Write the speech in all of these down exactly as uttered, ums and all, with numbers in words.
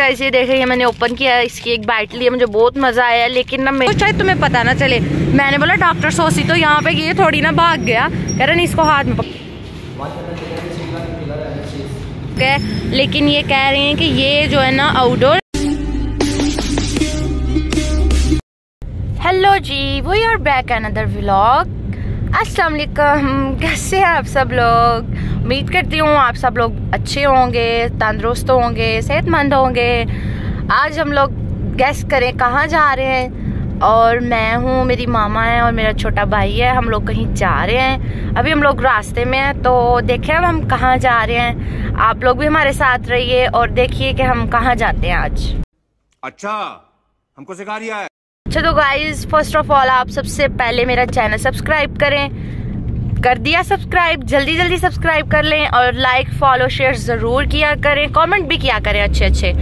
Guys ये देखें, ये मैंने ओपन किया, इसकी एक बाइट ली है, मुझे बहुत मजा आया। लेकिन ना मैं शायद तुम्हें पता ना चले, मैंने बोला डॉक्टर सोसी, तो यहाँ पे ये थोड़ी ना भाग गया, कह रहा नहीं इसको हाथ में पकड़। लेकिन ये कह रहे हैं कि ये जो है ना आउटडोर। हेलो जी, we are back another vlog. अस्सलाम वालेकुम, कैसे हैं आप सब लोग? उम्मीद करती हूँ आप सब लोग अच्छे होंगे, तंदुरुस्त होंगे, सेहतमंद होंगे। आज हम लोग गेस करें कहाँ जा रहे हैं। और मैं हूँ, मेरी मामा है और मेरा छोटा भाई है। हम लोग कहीं जा रहे हैं, अभी हम लोग रास्ते में हैं, तो देखें अब हम कहाँ जा रहे हैं। आप लोग भी हमारे साथ रहिए और देखिए कि हम कहाँ जाते हैं आज। अच्छा, हमको सिखा रिया है। अच्छा तो गाइज, फर्स्ट ऑफ ऑल आप सबसे पहले मेरा चैनल सब्सक्राइब करें। कर दिया सब्सक्राइब? जल्दी जल्दी सब्सक्राइब कर लें और लाइक फॉलो शेयर जरूर किया करें, कमेंट भी किया करें अच्छे अच्छे।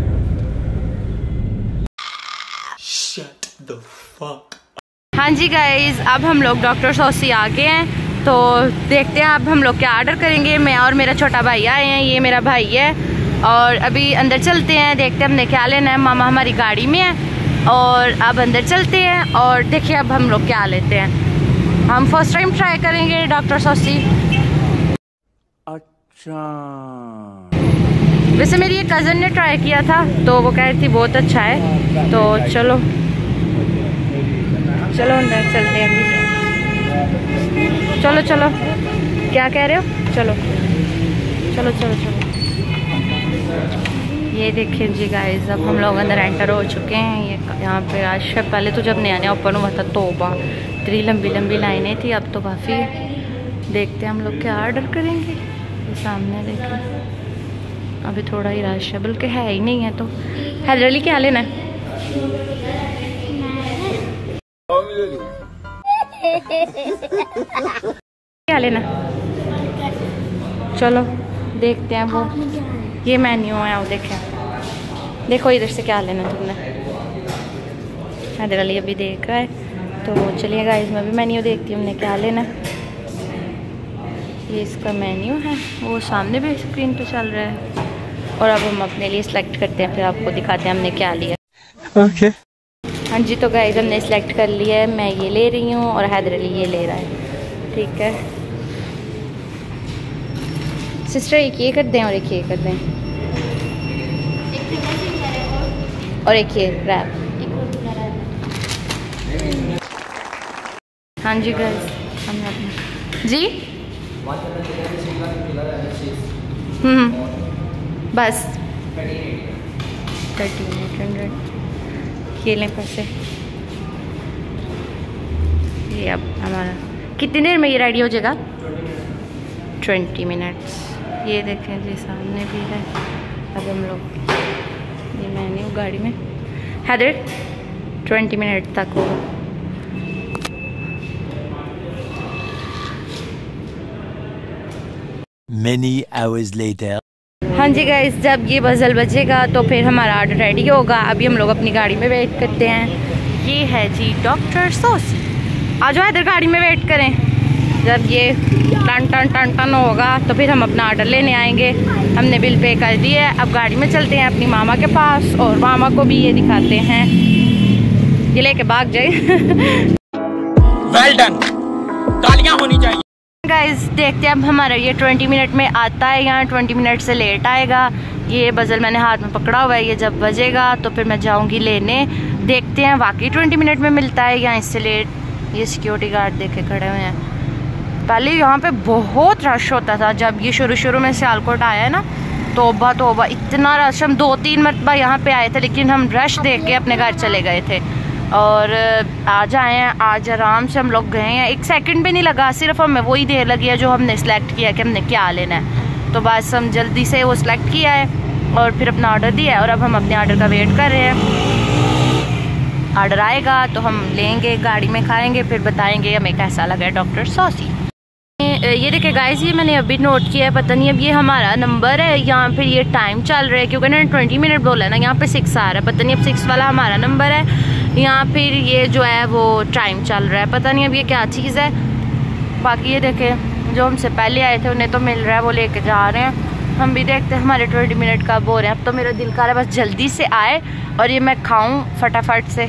Shut the fuck. हाँ जी गाइज, अब हम लोग डॉक्टर सोसी आ गए हैं, तो देखते हैं अब हम लोग क्या ऑर्डर करेंगे। मैं और मेरा छोटा भाई आए हैं, ये मेरा भाई है। और अभी अंदर चलते हैं, देखते हैं हमने क्या लेना है। मामा हमारी गाड़ी में है और अब अंदर चलते हैं और देखिए अब हम लोग क्या लेते हैं। हम फर्स्ट टाइम ट्राई करेंगे डॉक्टर सोसी। अच्छा, वैसे मेरी एक कज़न ने ट्राई किया था तो वो कह रही थी बहुत अच्छा है, तो चलो चलो अंदर चलते हैं अभी। चलो चलो, क्या कह रहे हो? चलो चलो चलो चलो। ये देखें जी गाइस, अब हम लोग अंदर एंटर हो चुके हैं। ये यहाँ पे आज से पहले तो जब नया नया ओपन हुआ था तोबा, इतनी लंबी लंबी लाइनें थी, अब तो काफ़ी। देखते हैं हम लोग क्या ऑर्डर करेंगे। ये सामने देखें, अभी थोड़ा ही रश है, बल्कि है ही नहीं है। तो हैदरली क्या लेना है? क्या लेना? चलो देखते हैं। वो ये मेन्यू है, वो देखें, देखो इधर से क्या लेना तुमने। हैदर अली अभी देख रहा है, तो चलिए गाइस मैं भी मेन्यू देखती हूँ हमने क्या लेना। ये इसका मेन्यू है, वो सामने भी स्क्रीन पे चल रहा है। और अब हम अपने लिए सिलेक्ट करते हैं, फिर आपको दिखाते हैं हमने क्या लिया। Okay. हाँ जी, तो गाइस हमने सिलेक्ट कर लिया है, मैं ये ले रही हूँ और हैदर अली ये ले रहा है। ठीक है सिस्टर, एक ये कर दें और एक ये कर दें, और एक ये रैप। हाँ जी गाइस, हमने अपना जी हम्म बस थर्टीन एट हंड्रेड ये लें पैसे। ये अब हमारा कितनी देर में ये रेडी हो जाएगा? Twenty minutes. ये देखें जी सामने भी है। अब हम लोग ये मेन्यू गाड़ी में, हैदर ट्वेंटी मिनट तक हो। Many hours later. हाँ जी गाइस, जब ये बजल बजेगा तो फिर हमारा ऑर्डर रेडी होगा। अभी हम लोग अपनी गाड़ी में वेट करते हैं। ये है जी डॉक्टर सोसी। आ जाओ इधर गाड़ी में वेट करें। जब ये टन टन टन टन होगा तो फिर हम अपना ऑर्डर लेने आएंगे। हमने बिल पे कर दिया है, अब गाड़ी में चलते हैं अपनी मामा के पास और मामा को भी ये दिखाते हैं। ये लेके भाग जाए। Well done. तालियां होनी चाहिए। गाइस देखते हैं अब हमारा ये ट्वेंटी मिनट में आता है, यहाँ ट्वेंटी मिनट से लेट आएगा। ये बजल मैंने हाथ में पकड़ा हुआ है, ये जब बजेगा तो फिर मैं जाऊंगी लेने। देखते हैं वाकई ट्वेंटी मिनट में मिलता है या इससे लेट। ये सिक्योरिटी गार्ड देखे खड़े हुए हैं। पहले यहाँ पे बहुत रश होता था जब ये शुरू शुरू में सियालकोट आया है ना, तोबा तोबा इतना रश। हम दो तीन मरतबा यहाँ पे आए थे, लेकिन हम रश देख के अपने घर चले गए थे। और आज आए हैं, आज आराम से हम लोग गए हैं, एक सेकंड भी नहीं लगा, सिर्फ हमें वही देर लगी है जो हमने सेलेक्ट किया कि हमने क्या लेना है। तो बस हम जल्दी से वो सिलेक्ट किया है और फिर अपना ऑर्डर दिया है और अब हम अपने ऑर्डर का वेट कर रहे हैं। ऑर्डर आएगा तो हम लेंगे, गाड़ी में खाएंगे, फिर बताएंगे हमें कैसा लगा डॉक्टर सोसी। ये देखिए गाइस, ये मैंने अभी नोट किया है, पता नहीं अब ये हमारा नंबर है यहाँ फिर ये टाइम चल रहा है, क्योंकि ना ट्वेंटी मिनट बोला है ना, यहाँ पे सिक्स आ रहा है, पता नहीं अब सिक्स वाला हमारा नंबर है। यहाँ फिर ये जो है वो टाइम चल रहा है, पता नहीं अब ये क्या चीज़ है। बाकी ये देखें जो हमसे पहले आए थे उन्हें तो मिल रहा है, वो लेके जा रहे हैं। हम भी देखते हैं हमारे ट्वेंटी मिनट कब हो रहे हैं। अब तो मेरा दिल कर रहा है बस जल्दी से आए और ये मैं खाऊं फटाफट से।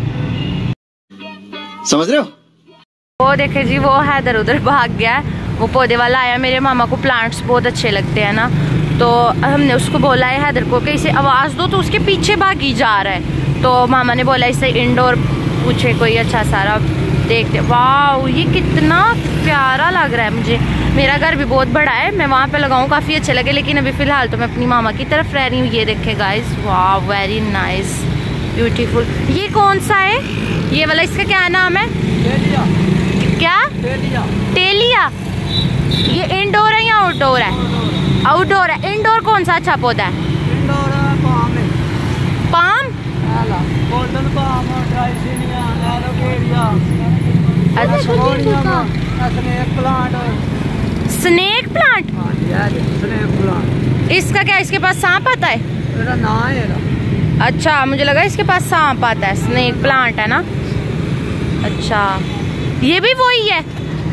समझ रहे हो? वो देखे जी, वो है इधर उधर भाग गया है। वो पौधे वाला आया, मेरे मामा को प्लांट्स बहुत अच्छे लगते हैं ना, तो हमने उसको बोला है हैदर को कि इसे आवाज़ दो, तो उसके पीछे भागी जा रहा है। तो मामा ने बोला इसे इंडोर पूछे कोई अच्छा सारा देखते। वाह, ये कितना प्यारा लग रहा है मुझे। मेरा घर भी बहुत बड़ा है, मैं वहाँ पे लगाऊँ काफ़ी अच्छे लगे, लेकिन अभी फ़िलहाल तो मैं अपनी मामा की तरफ रह रही हूँ। ये देखे गाइस, वाह वेरी नाइस ब्यूटीफुल। ये कौन सा है ये वाला, इसका क्या नाम है? टेलिया। क्या? टेलिया। टेलिया। ये इंडोर है या आउटडोर है? आउटडोर है। इंडोर कौन सा अच्छा पौधा है? इंडोर पाम है। Palm? Golden palm, dracaena, alocasia. अच्छा, स्नेक प्लांट। Snake plant? हाँ जी, स्नेक प्लांट। इसका क्या, इसके पास सांप आता है? मेरा नाम है। अच्छा, मुझे लगा इसके पास सांप आता है। स्नेक प्लांट है ना? अच्छा, ये भी वही है?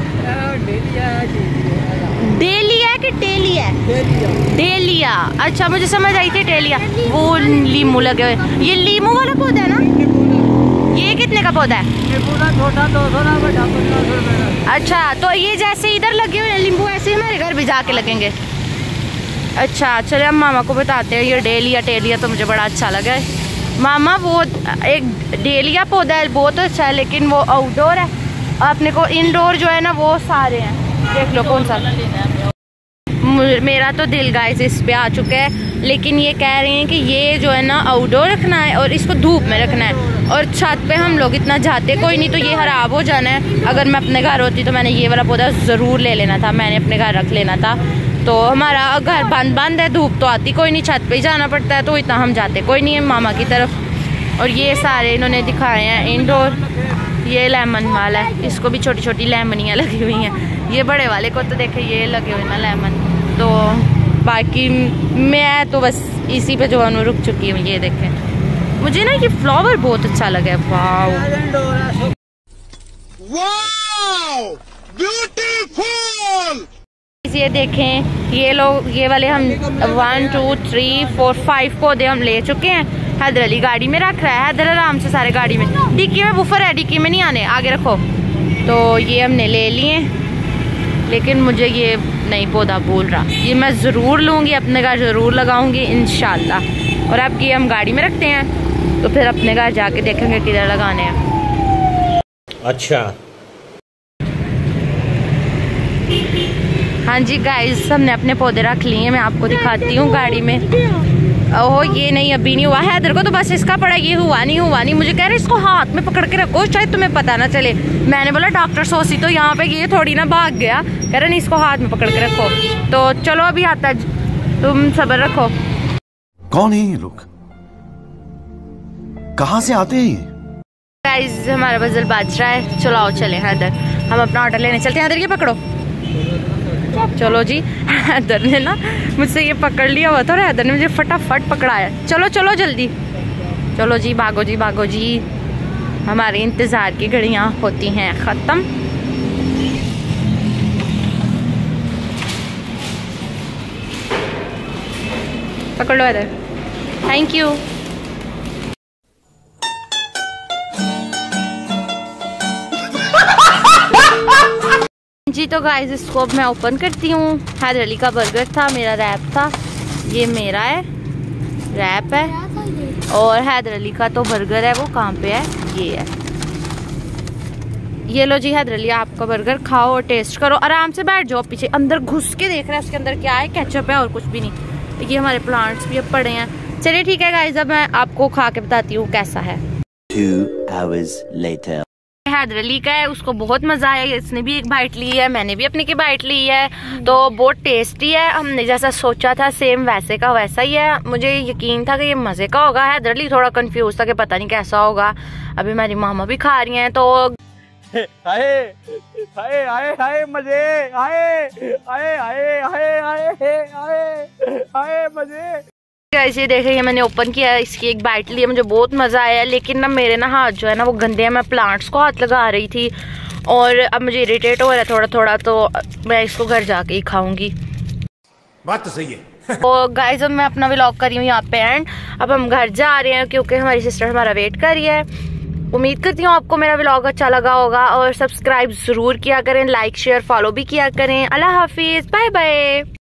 डेलिया है कि टेलिया है? डेलिया। अच्छा, मुझे समझ आई थी टेलिया। वो लीमू लगे हुए, ये लीमू वाला पौधा है ना? ये कितने का पौधा है? छोटा दो सौ ना, बड़ा पंद्रह सौ रुपए। अच्छा, तो ये जैसे इधर लगे हुए नींबू, ऐसे हमारे घर भी जाके लगेंगे। अच्छा, चले हम मामा को बताते हैं। ये डेलिया टेलिया तो मुझे बड़ा अच्छा लगा है। मामा, वो एक डेलिया पौधा है बहुत अच्छा है, लेकिन वो आउटडोर है। अपने को इंडोर जो है ना वो सारे हैं। देख लो कौन सा। मेरा तो दिल गाइस इस पे आ चुका है, लेकिन ये कह रहे हैं कि ये जो है ना आउटडोर रखना है और इसको धूप में रखना है, और छत पे हम लोग इतना जाते कोई नहीं, तो ये खराब हो जाना है। अगर मैं अपने घर होती तो मैंने ये वाला पौधा ज़रूर ले लेना था, मैंने अपने घर रख लेना था। तो हमारा घर बंद बंद है, धूप तो आती कोई नहीं, छत पे ही जाना पड़ता है, तो इतना हम जाते कोई नहीं है मामा की तरफ। और ये सारे इन्होंने दिखाए हैं इंडोर। ये लेमन वाला है, इसको भी छोटी छोटी लेमनियाँ लगी हुई हैं। ये बड़े वाले को तो देखे ये लगे हुए ना लेमन। तो बाकी मैं तो बस इसी पे जो है रुक चुकी हूँ। ये देखें, मुझे ना ये फ्लावर बहुत अच्छा लगा है। Wow wow beautiful. ये देखें, ये लोग ये वाले हम one two three four five पौधे हम ले चुके हैं। हैदर अली गाड़ी में रख रहा है। हैदर आराम से सारे गाड़ी में, डिक्की में बुफर है, डिक्की में नहीं आने, आगे रखो। तो ये हमने ले लिए, लेकिन मुझे ये नहीं पौधा बोल रहा। ये मैं ज़रूर लूँगी, अपने घर ज़रूर लगाऊंगी इंशाल्लाह। और अब ये हम गाड़ी में रखते हैं, तो फिर अपने घर जाके देखेंगे किधर लगाने हैं। अच्छा, हाँ जी गाइस, हमने अपने पौधे रख लिए। मैं आपको दिखाती हूँ गाड़ी में। ओहो, ये नहीं, अभी नहीं हुआ है। इधर को तो बस इसका पड़ा, ये हुआ नहीं हुआ नहीं। मुझे कह रहे इसको हाथ में पकड़ के रखो, शायद तुम्हें पता ना चले। मैंने बोला डॉक्टर सोसी तो यहाँ पे ये थोड़ी ना भाग गया। कह रहे नहीं, इसको हाथ में पकड़ के रखो। तो चलो अभी आता, तुम सब्र रखो। कौन है ये लोग, कहाँ से आते हैं? गाइस, हमारा बजल बाज रहा है। चलो आओ चले हैदर, हम अपना ऑर्डर लेने चलते हैं। हैदर ये पकड़ो। चलो जी, हैदर ने ना मुझसे ये पकड़ लिया हुआ था और हैदर ने मुझे फटाफट पकड़ाया। चलो चलो जल्दी, चलो जी, भागो जी भागो जी। हमारे इंतजार की घड़ियां होती हैं खत्म। पकड़ लो हैदर, थैंक यू। जी तो गाइस, इसको अब मैं ओपन करती हूँ। हैदर अली का बर्गर था, मेरा रैप था। ये मेरा है, रैप है। और हैदर अली का तो बर्गर है, वो कहाँ पे है? ये है। ये लो जी हैदर अली, आपका बर्गर खाओ और टेस्ट करो। आराम से बैठ जाओ पीछे। अंदर घुस के देख रहे हैं उसके अंदर क्या है, केचप है और कुछ भी नहीं। ये हमारे प्लांट्स भी अब पड़े हैं। चलिए ठीक है गाइस, अब मैं आपको खा के बताती हूँ कैसा है। Two hours later. Haider Ali का है, उसको बहुत मजा आया। इसने भी एक बाइट ली है, मैंने भी अपने की बाइट ली है। तो बहुत टेस्टी है। हमने जैसा सोचा था सेम वैसे का वैसा ही है। मुझे यकीन था कि ये मजे का होगा। हैदर अली थोड़ा कंफ्यूज था कि पता नहीं कैसा होगा। अभी मेरी मामा भी खा रही हैं, तो आए आए आए आए मजे आए आए आए आए आए आए आए मजे। ऐसे देख रही है, मैंने ओपन किया, इसकी एक बाइट ली है, मुझे बहुत मजा आया। लेकिन ना मेरे ना हाथ जो है ना वो गंदे हैं। मैं प्लांट्स को हाथ लगा रही थी और अब मुझे इरिटेट हो रहा है थोड़ा थोड़ा, तो मैं इसको घर जाके ही खाऊंगी। बात तो सही है। तो गाइस अब मैं अपना व्लॉग कर रही हूँ यहाँ पे एंड। अब हम घर जा रहे हैं क्योंकि हमारी सिस्टर हमारा वेट कर रही है। उम्मीद करती हूँ आपको मेरा व्लॉग अच्छा लगा होगा और सब्सक्राइब जरूर किया करें, लाइक शेयर फॉलो भी किया करें। अल्लाह हाफिज, बाय बाय।